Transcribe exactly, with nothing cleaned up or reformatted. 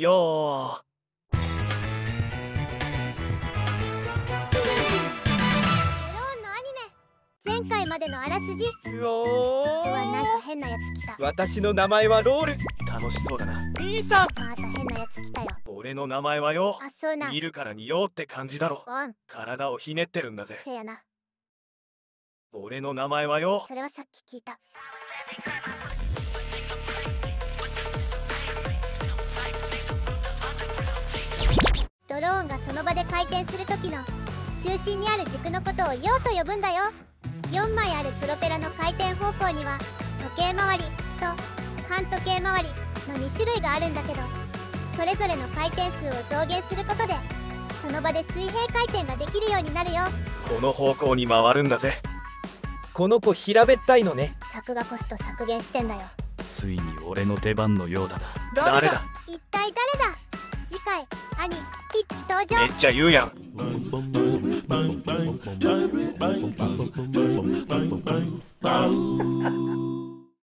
よー。 前回までのあらすじうおー。 うわ、なんか変なやつ来た。 私の名前はロール。楽しそうだな。兄さん、 また変なやつ来たよ。 俺の名前はよ。 あ、そうな。 見るからによって感じだろ。 おん。 体をひねってるんだぜ。 せやな。 俺の名前はよ。 それはさっき聞いた。ドローンがその場で回転する時の中心にある軸のことを陽と呼ぶんだよ。よんまいあるプロペラの回転方向には時計回りと半時計回りのに種類があるんだけど、それぞれの回転数を増減することでその場で水平回転ができるようになるよ。 この方向に回るんだぜ。この子平べったいのね。 作画コスト削減してんだよ。 ついに俺の出番のようだな。 誰だ。 一体誰だ。次回兄ピッチ登場。 めっちゃ言うやん。